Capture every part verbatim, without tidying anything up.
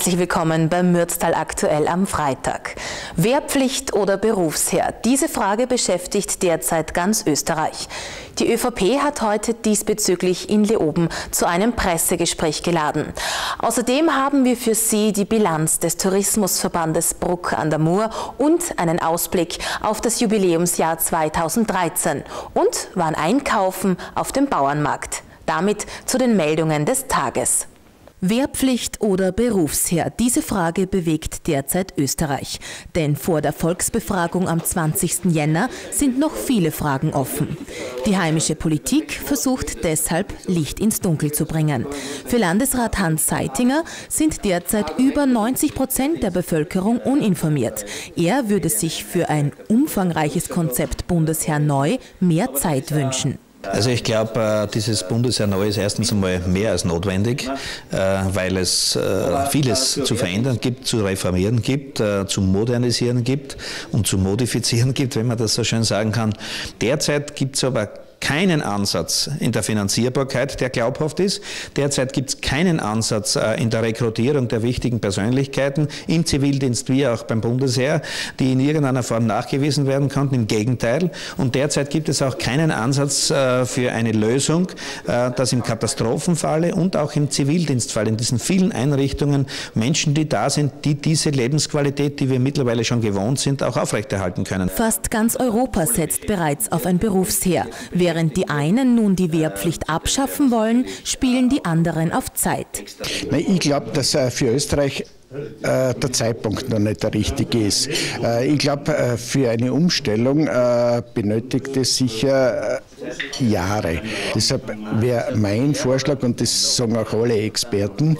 Herzlich willkommen beim Mürztal aktuell am Freitag. Wehrpflicht oder Berufsheer? Diese Frage beschäftigt derzeit ganz Österreich. Die ÖVP hat heute diesbezüglich in Leoben zu einem Pressegespräch geladen. Außerdem haben wir für Sie die Bilanz des Tourismusverbandes Bruck an der Mur und einen Ausblick auf das Jubiläumsjahr zweitausenddreizehn und waren einkaufen auf dem Bauernmarkt. Damit zu den Meldungen des Tages. Wehrpflicht oder Berufsheer? Diese Frage bewegt derzeit Österreich. Denn vor der Volksbefragung am zwanzigsten Jänner sind noch viele Fragen offen. Die heimische Politik versucht deshalb, Licht ins Dunkel zu bringen. Für Landesrat Hans Seitinger sind derzeit über neunzig Prozent der Bevölkerung uninformiert. Er würde sich für ein umfangreiches Konzept Bundesheer neu mehr Zeit wünschen. Also ich glaube, dieses Bundesheer neu ist erstens einmal mehr als notwendig, weil es vieles zu verändern gibt, zu reformieren gibt, zu modernisieren gibt und zu modifizieren gibt, wenn man das so schön sagen kann. Derzeit gibt es aber keinen Ansatz in der Finanzierbarkeit, der glaubhaft ist. Derzeit gibt es keinen Ansatz in der Rekrutierung der wichtigen Persönlichkeiten im Zivildienst wie auch beim Bundesheer, die in irgendeiner Form nachgewiesen werden konnten. Im Gegenteil. Und derzeit gibt es auch keinen Ansatz für eine Lösung, dass im Katastrophenfalle und auch im Zivildienstfall in diesen vielen Einrichtungen Menschen, die da sind, die diese Lebensqualität, die wir mittlerweile schon gewohnt sind, auch aufrechterhalten können. Fast ganz Europa setzt bereits auf ein Berufsheer. Während die einen nun die Wehrpflicht abschaffen wollen, spielen die anderen auf Zeit. Ich glaube, dass für Österreich der Zeitpunkt noch nicht der richtige ist. Ich glaube, für eine Umstellung benötigt es sicher Jahre. Deshalb wäre mein Vorschlag, und das sagen auch alle Experten,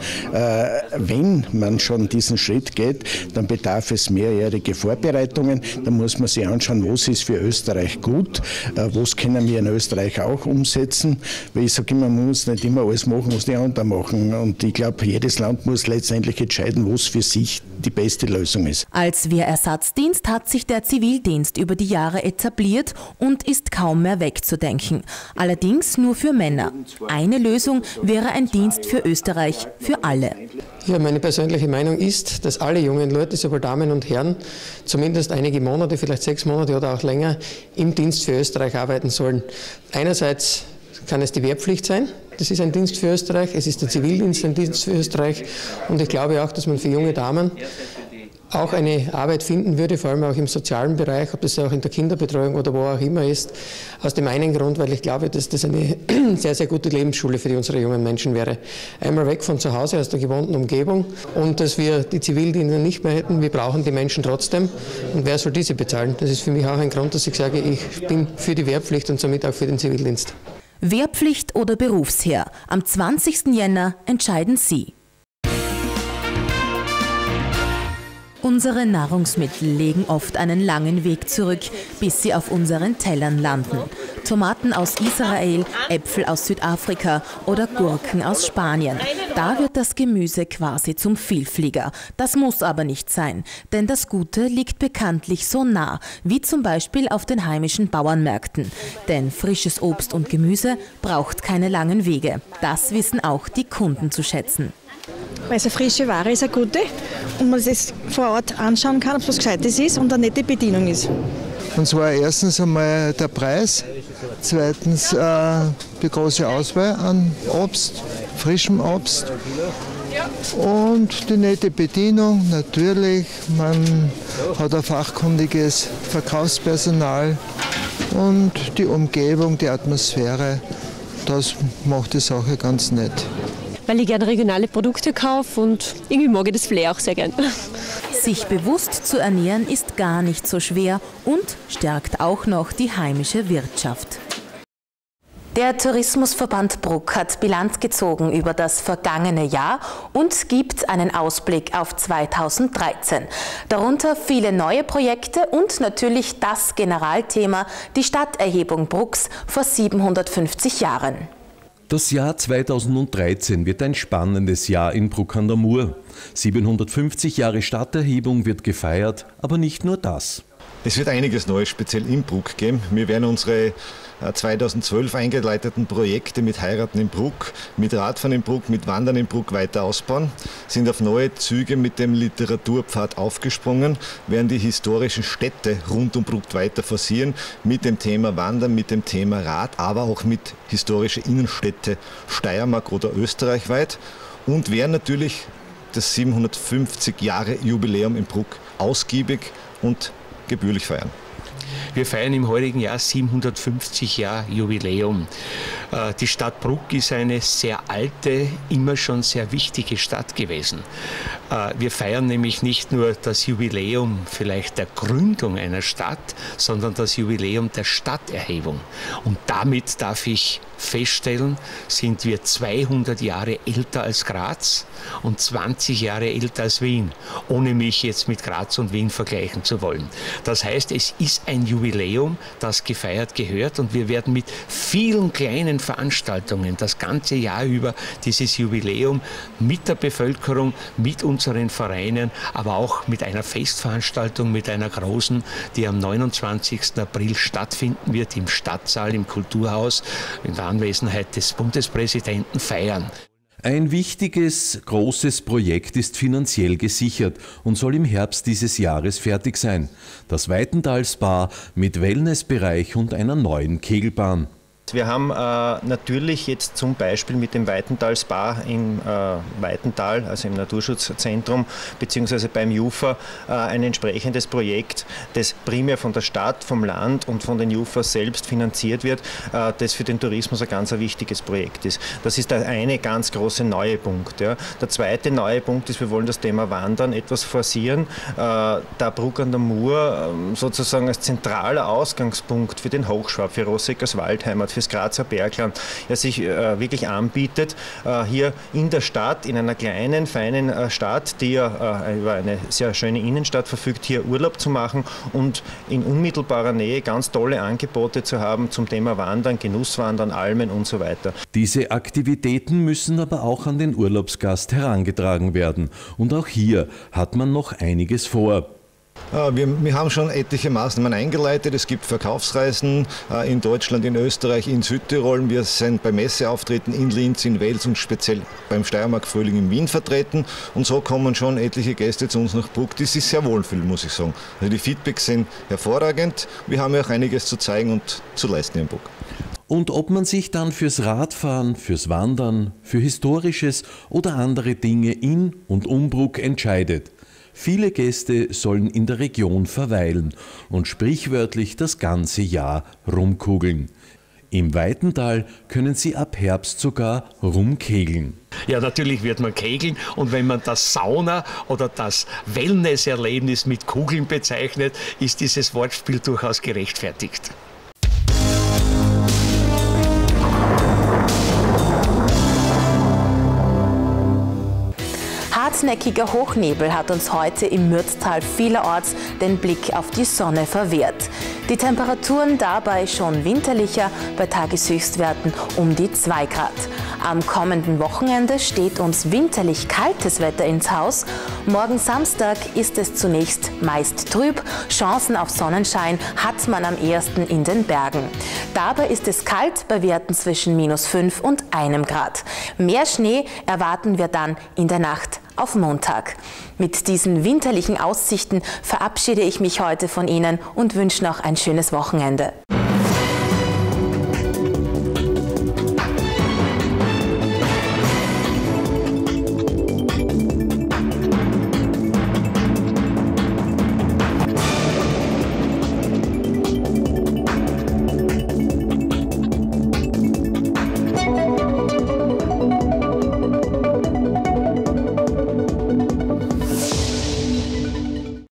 wenn man schon diesen Schritt geht, dann bedarf es mehrjährige Vorbereitungen. Dann muss man sich anschauen, was ist für Österreich gut, was können wir in Österreich auch umsetzen. Weil ich sage immer, man muss nicht immer alles machen, was die anderen machen. Und ich glaube, jedes Land muss letztendlich entscheiden, was für sich die beste Lösung ist. Als Wehrersatzdienst hat sich der Zivildienst über die Jahre etabliert und ist kaum mehr wegzudenken. Allerdings nur für Männer. Eine Lösung wäre ein Dienst für Österreich, für alle. Ja, meine persönliche Meinung ist, dass alle jungen Leute, sowohl Damen und Herren, zumindest einige Monate, vielleicht sechs Monate oder auch länger, im Dienst für Österreich arbeiten sollen. Einerseits kann es die Wehrpflicht sein. Das ist ein Dienst für Österreich, es ist der Zivildienst ein Dienst für Österreich und ich glaube auch, dass man für junge Damen auch eine Arbeit finden würde, vor allem auch im sozialen Bereich, ob das auch in der Kinderbetreuung oder wo auch immer ist, aus dem einen Grund, weil ich glaube, dass das eine sehr, sehr gute Lebensschule für unsere jungen Menschen wäre. Einmal weg von zu Hause, aus der gewohnten Umgebung und dass wir die Zivildienste nicht mehr hätten, wir brauchen die Menschen trotzdem und wer soll diese bezahlen? Das ist für mich auch ein Grund, dass ich sage, ich bin für die Wehrpflicht und somit auch für den Zivildienst. Wehrpflicht oder Berufsheer? Am zwanzigsten Jänner entscheiden Sie. Unsere Nahrungsmittel legen oft einen langen Weg zurück, bis sie auf unseren Tellern landen. Tomaten aus Israel, Äpfel aus Südafrika oder Gurken aus Spanien. Da wird das Gemüse quasi zum Vielflieger. Das muss aber nicht sein, denn das Gute liegt bekanntlich so nah, wie zum Beispiel auf den heimischen Bauernmärkten. Denn frisches Obst und Gemüse braucht keine langen Wege. Das wissen auch die Kunden zu schätzen. Also frische Ware ist eine gute und man sich vor Ort anschauen kann, ob es was Gescheites ist und eine nette Bedienung ist. Und zwar erstens einmal der Preis, zweitens äh, die große Auswahl an Obst, frischem Obst und die nette Bedienung. Natürlich, man hat ein fachkundiges Verkaufspersonal und die Umgebung, die Atmosphäre, das macht die Sache ganz nett. Weil ich gerne regionale Produkte kaufe und irgendwie mag ich das Flair auch sehr gern. Sich bewusst zu ernähren ist gar nicht so schwer und stärkt auch noch die heimische Wirtschaft. Der Tourismusverband Bruck hat Bilanz gezogen über das vergangene Jahr und gibt einen Ausblick auf zweitausenddreizehn. Darunter viele neue Projekte und natürlich das Generalthema, die Stadterhebung Brucks vor siebenhundertfünfzig Jahren. Das Jahr zweitausenddreizehn wird ein spannendes Jahr in Bruck an der Mur. siebenhundertfünfzig Jahre Stadterhebung wird gefeiert, aber nicht nur das. Es wird einiges Neues speziell in Bruck geben. Wir werden unsere zweitausendzwölf eingeleiteten Projekte mit Heiraten in Bruck, mit Radfahren in Bruck, mit Wandern in Bruck weiter ausbauen, sind auf neue Züge mit dem Literaturpfad aufgesprungen, werden die historischen Städte rund um Bruck weiter forcieren mit dem Thema Wandern, mit dem Thema Rad, aber auch mit historischen Innenstädte Steiermark oder österreichweit und werden natürlich das siebenhundertfünfzig Jahre Jubiläum in Bruck ausgiebig und gebührlich feiern. Wir feiern im heurigen Jahr siebenhundertfünfzig Jahre Jubiläum. Die Stadt Bruck ist eine sehr alte, immer schon sehr wichtige Stadt gewesen. Wir feiern nämlich nicht nur das Jubiläum vielleicht der Gründung einer Stadt, sondern das Jubiläum der Stadterhebung. Und damit darf ich feststellen, sind wir zweihundert Jahre älter als Graz und zwanzig Jahre älter als Wien, ohne mich jetzt mit Graz und Wien vergleichen zu wollen. Das heißt, es ist ein Jubiläum, das gefeiert gehört und wir werden mit vielen kleinen Veranstaltungen das ganze Jahr über dieses Jubiläum mit der Bevölkerung, mit unseren Vereinen, aber auch mit einer Festveranstaltung, mit einer großen, die am neunundzwanzigsten April stattfinden wird im Stadtsaal, im Kulturhaus, in der Anwesenheit des Bundespräsidenten feiern. Ein wichtiges, großes Projekt ist finanziell gesichert und soll im Herbst dieses Jahres fertig sein. Das Weitental-Spa mit Wellnessbereich und einer neuen Kegelbahn. Wir haben äh, natürlich jetzt zum Beispiel mit dem Weitental-Spa im äh, Weitental, also im Naturschutzzentrum, beziehungsweise beim JUFA, äh, ein entsprechendes Projekt, das primär von der Stadt, vom Land und von den JUFAs selbst finanziert wird, äh, das für den Tourismus ein ganz ein wichtiges Projekt ist. Das ist der eine ganz große neue Punkt. Ja. Der zweite neue Punkt ist, wir wollen das Thema Wandern etwas forcieren, äh, da Bruck an der Mur äh, sozusagen als zentraler Ausgangspunkt für den Hochschwab, für Rosseckers Waldheimat, fürs Grazer Bergland, ja, sich äh, wirklich anbietet, äh, hier in der Stadt, in einer kleinen, feinen äh, Stadt, die ja äh, über eine sehr schöne Innenstadt verfügt, hier Urlaub zu machen und in unmittelbarer Nähe ganz tolle Angebote zu haben zum Thema Wandern, Genusswandern, Almen und so weiter. Diese Aktivitäten müssen aber auch an den Urlaubsgast herangetragen werden. Und auch hier hat man noch einiges vor. Wir, wir haben schon etliche Maßnahmen eingeleitet. Es gibt Verkaufsreisen in Deutschland, in Österreich, in Südtirol. Wir sind bei Messeauftritten in Linz, in Wels und speziell beim Steiermark-Frühling in Wien vertreten. Und so kommen schon etliche Gäste zu uns nach Bruck, die sich sehr wohlfühlen, muss ich sagen. Also die Feedbacks sind hervorragend. Wir haben ja auch einiges zu zeigen und zu leisten in Bruck. Und ob man sich dann fürs Radfahren, fürs Wandern, für Historisches oder andere Dinge in und um Bruck entscheidet. Viele Gäste sollen in der Region verweilen und sprichwörtlich das ganze Jahr rumkugeln. Im Weitental können sie ab Herbst sogar rumkegeln. Ja, natürlich wird man kegeln und wenn man das Sauna oder das Wellnesserlebnis mit Kugeln bezeichnet, ist dieses Wortspiel durchaus gerechtfertigt. Hartnäckiger Hochnebel hat uns heute im Mürztal vielerorts den Blick auf die Sonne verwehrt. Die Temperaturen dabei schon winterlicher, bei Tageshöchstwerten um die zwei Grad. Am kommenden Wochenende steht uns winterlich kaltes Wetter ins Haus. Morgen Samstag ist es zunächst meist trüb. Chancen auf Sonnenschein hat man am ehesten in den Bergen. Dabei ist es kalt bei Werten zwischen minus fünf und einem Grad. Mehr Schnee erwarten wir dann in der Nacht auf Montag. Mit diesen winterlichen Aussichten verabschiede ich mich heute von Ihnen und wünsche noch ein schönes Wochenende.